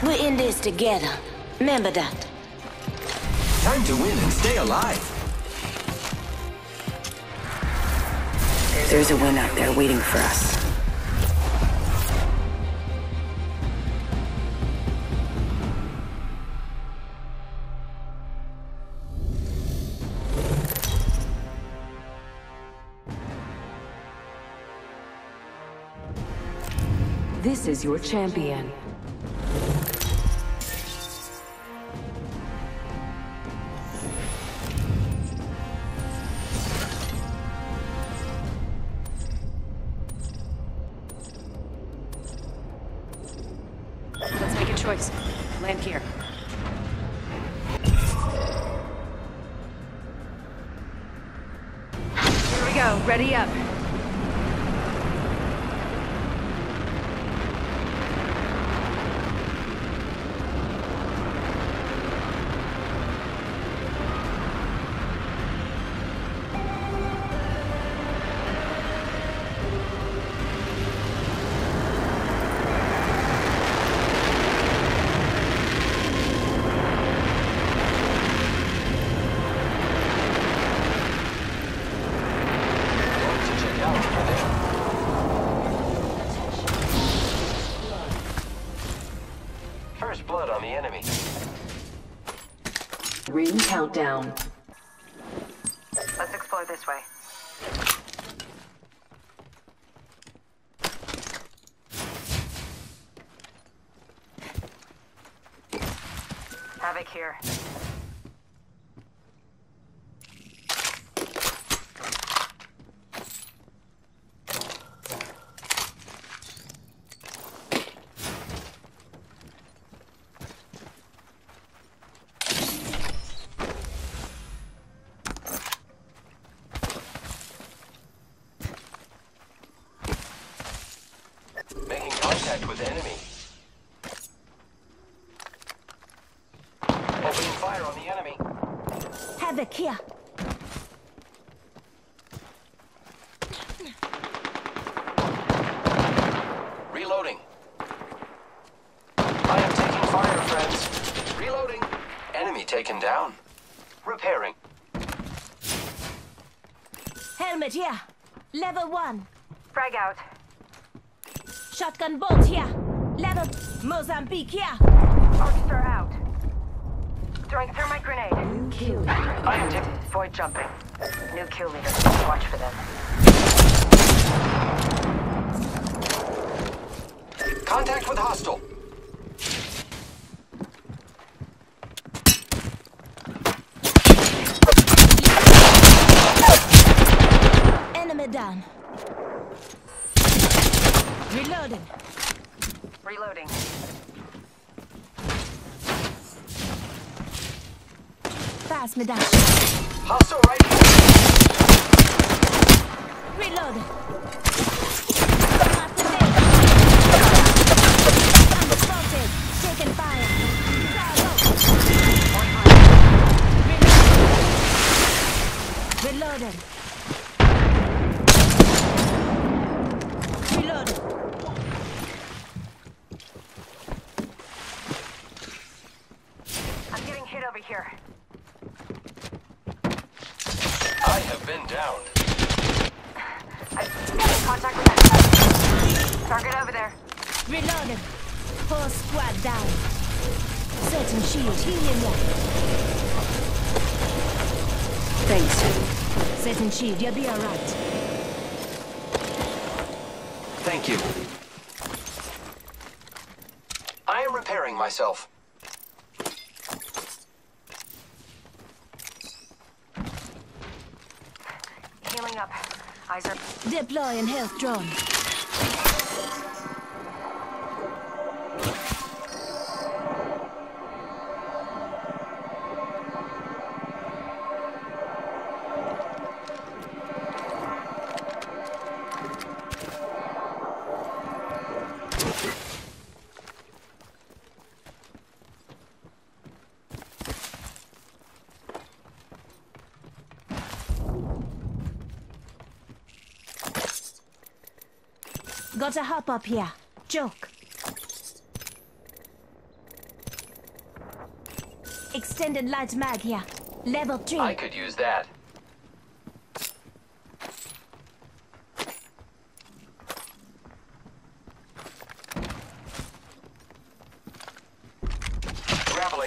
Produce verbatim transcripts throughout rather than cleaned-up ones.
We're in this together. Remember that. Time to win and stay alive. There's a win out there waiting for us. This is your champion. Let's make a choice. Land here. Here we go. Ready up. First blood on the enemy. Ring countdown. Let's explore this way. Havoc here. Making contact with the enemy. Opening fire on the enemy. Havoc here. Reloading. I am taking fire, friends. Reloading. Enemy taken down. Repairing. Helmet here. Level one. Frag out. Shotgun bolt here. Level Mozambique here. Arcstar out. Throwing thermite grenade. New kill. I am taking. Void jumping. New kill leader. Watch for them. Contact with hostile. Enemy down. Reloading. Reloading. Pass me dash. Hostile right here. Reloading. Spotted. Taking fire. Reloading. Reloading. I'm getting hit over here. I have been downed. I got contact with that. Target over there. Reloading. Whole squad down. Setting shield. Healing ya. Thanks. Setting shield. You'll be alright. Thank you. I am repairing myself. Healing up. Eyes are... Deploying health drone. Got a hop up here. Joke. Extended light mag here. Level three. I could use that. Grappling.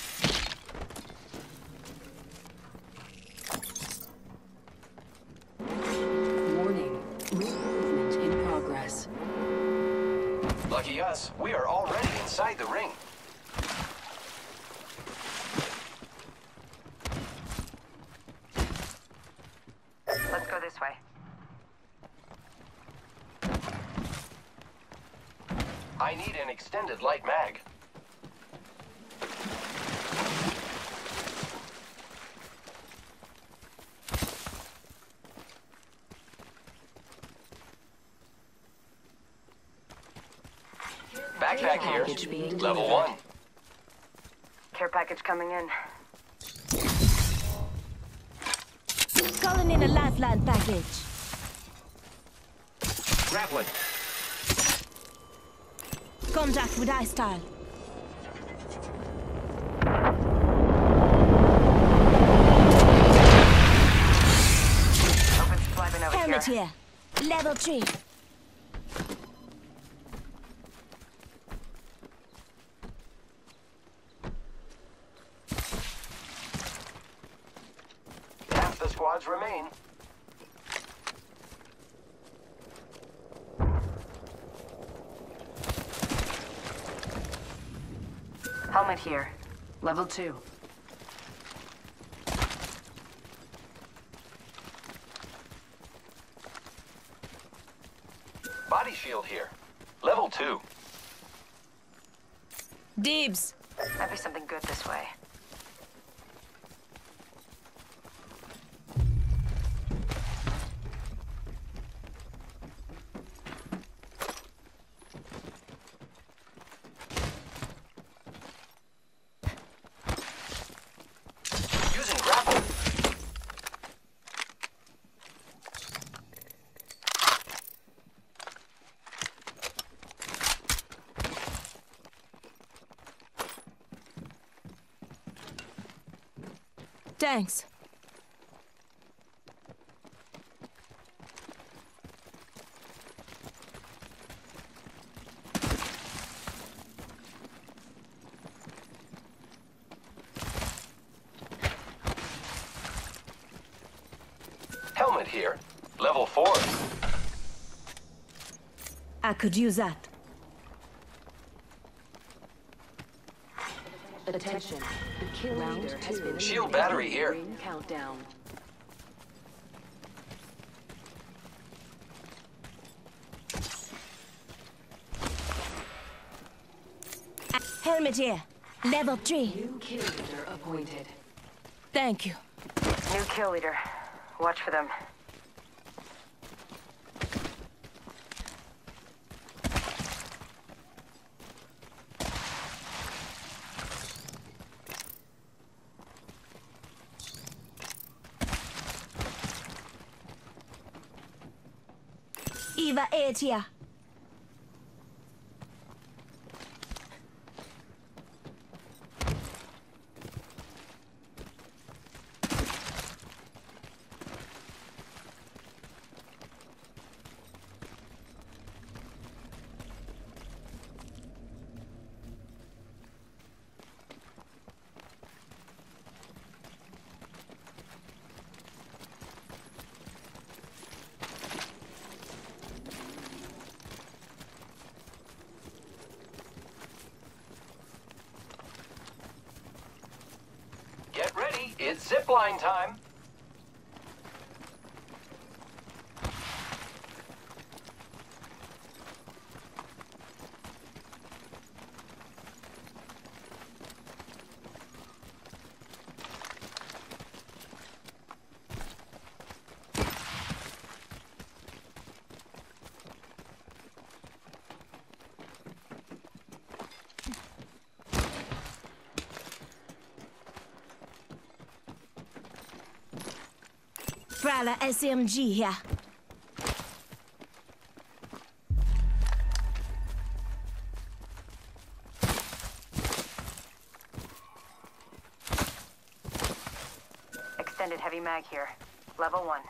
Warning. Movement in progress. Lucky us, we are already inside the ring. Let's go this way. I need an extended light mag. Backpack Package here. being Level delivered. one. Care package coming in. Calling in a lifeline package. Grappling. Contact with I-Style. Open supply bin over Helmet here. here. Level three. Half the squads remain. Helmet here. Level two. Body shield here. Level two. Dibs. Might be something good this way. Using grapple. Thanks. Helmet here. Level four. I could use that. Attention. The kill leader has been Shield eliminated. battery here. Ring countdown. Helmet here. Level three. New kill leader appointed. Thank you. New kill leader. Watch for them. Eva eight here. Get ready. It's zipline time. Prowler S M G here. Extended heavy mag here. Level one.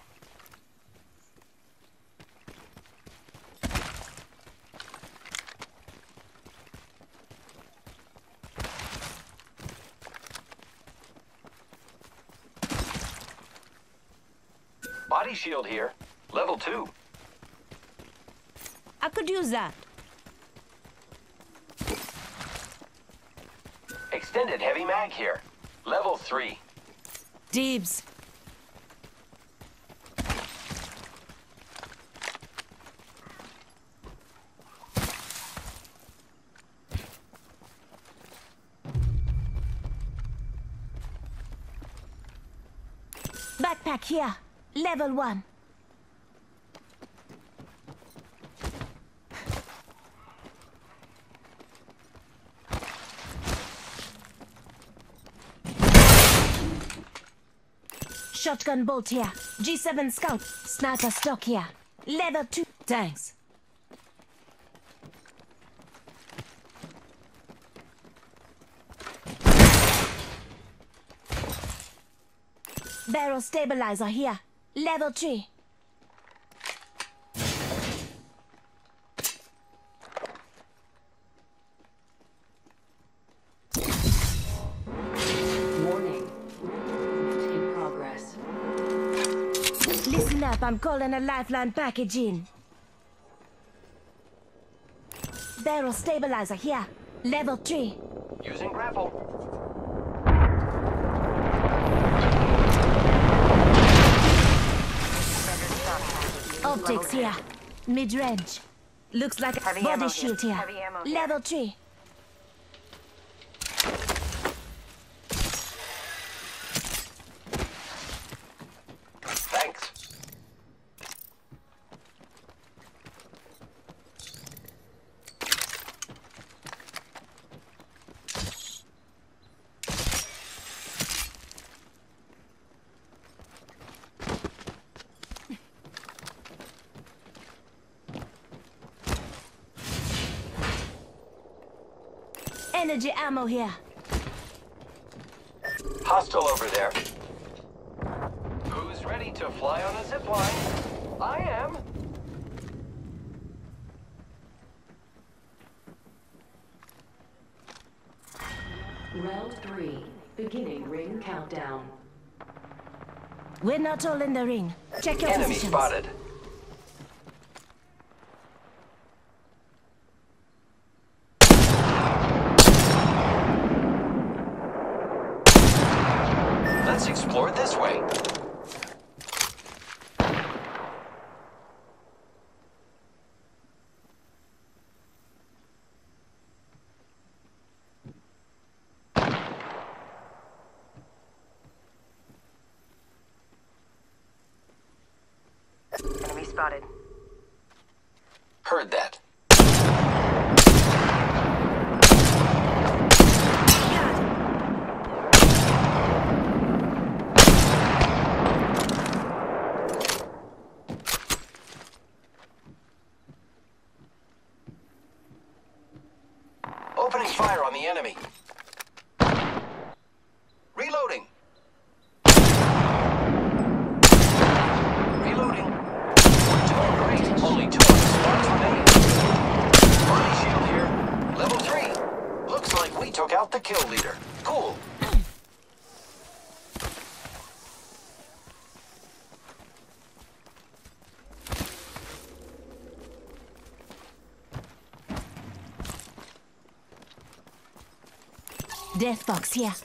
Body shield here. Level two. I could use that. Extended heavy mag here. Level three. Dibs. Backpack here. Level one. Shotgun bolt here. G seven scout. Sniper stock here. Level two. Thanks. Barrel stabilizer here. Level three. Warning. Movement in progress. Listen up, I'm calling a lifeline package in. Barrel stabilizer here. Level three. Using grapple. Optics here. Mid-range. Looks like a Heavy body ammo shield here. here. Heavy ammo here. Level three. Thanks. Energy ammo here. Hostile over there. Who's ready to fly on a zip line? I am. Round three. Beginning ring countdown. We're not all in the ring. Check your Enemy positions. spotted. Let's explore this way. Enemy spotted. Heard that. Opening fire on the enemy. Reloading. Reloading. We're doing great. Only two of the squads remain. Body shield here. Level three. Looks like we took out the kill leader. Cool. Death box here.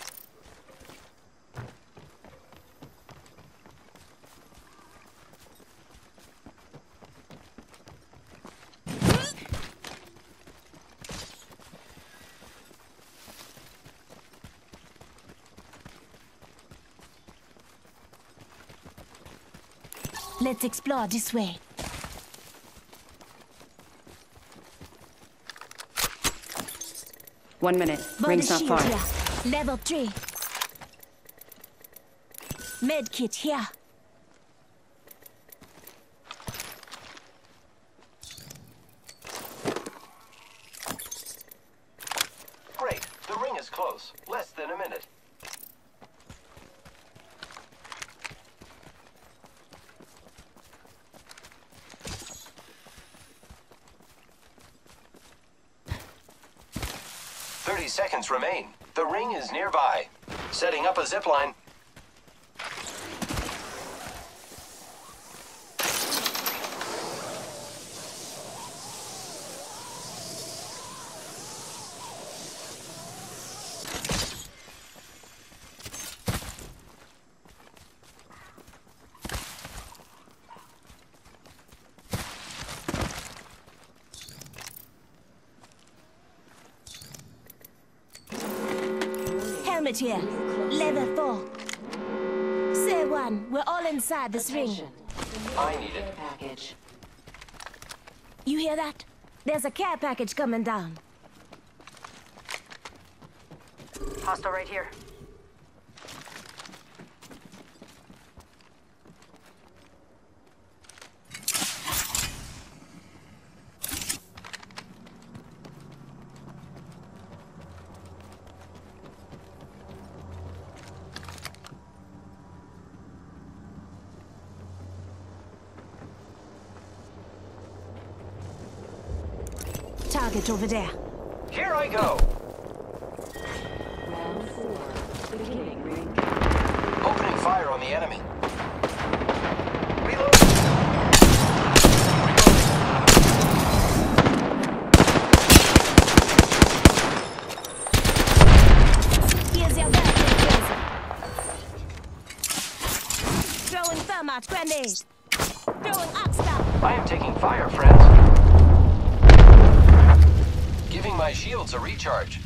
Let's explore this way. One minute. Body Ring's not shield far. here. Level three. Med kit here. Great. The ring is close. Less than a minute. seconds remain. The ring is nearby. Setting up a zipline. Helmet here. Level four. Say one. We're all inside this ring. Attention. I need Care it. package. You hear that? There's a care package coming down. Hostile right here. Target over there. Here I go. Round four. Beginning ring countdown. Opening fire on the enemy. Reload. Here's your birthday present. Throwing thermite grenade. Throwing oxstar. I am taking fire, friends. Giving my shields a recharge.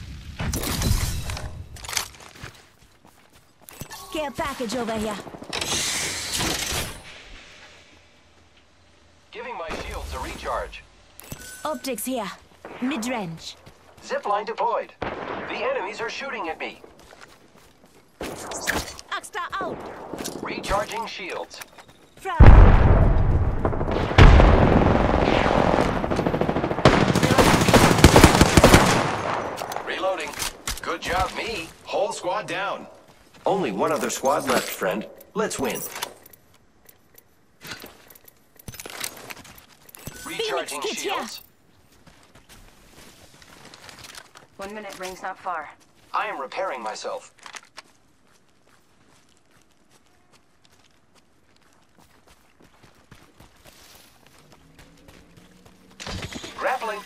Care package over here. Giving my shields a recharge. Optics here. Mid-range. Zipline deployed. The enemies are shooting at me. Oxstar out. Recharging shields. Front. Reloading. Good job, me. Whole squad down. Only one other squad left, friend. Let's win. Recharging kit here. shields. One minute, ring's not far. I am repairing myself. Grappling.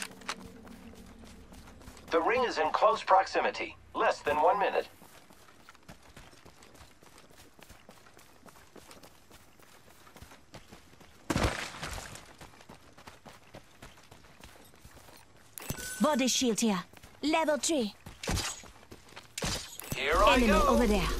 The ring is in close proximity. Less than one minute. Body shield here. Level three. Here I Enemy go. over there.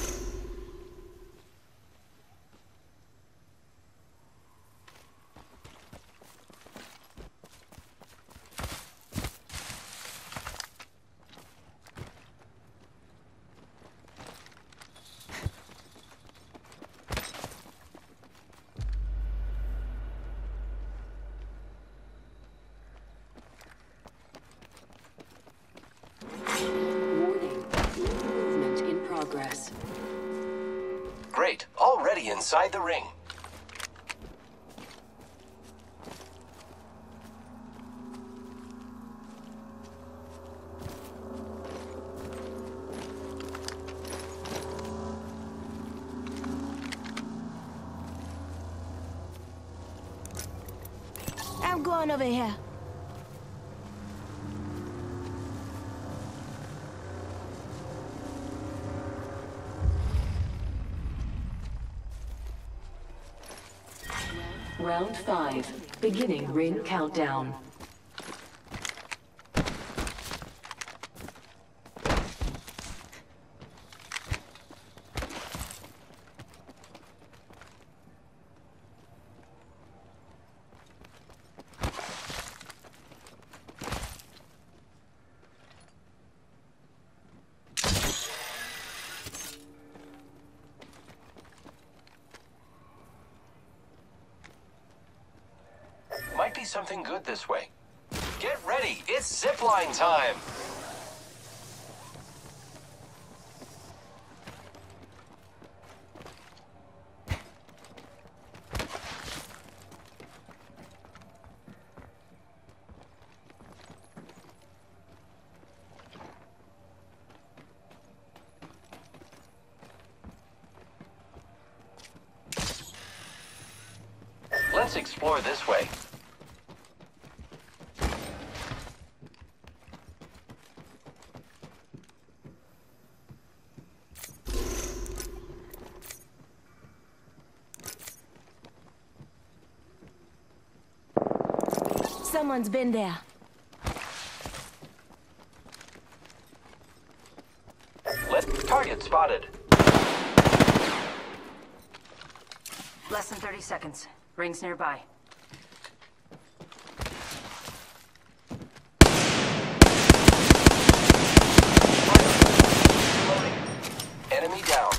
Warning. Movement in progress. Great. Already inside the ring. I'm going over here. Round five. Beginning ring countdown. Might be something good this way. Get ready. It's zipline time. Let's explore this way. Someone's been there. Let target spotted. Less than thirty seconds. Rings nearby. Loading. Enemy down.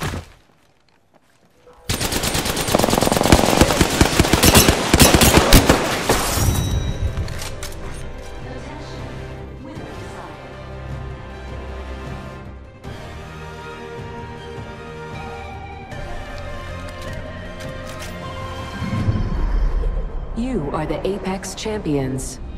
You are the Apex Champions.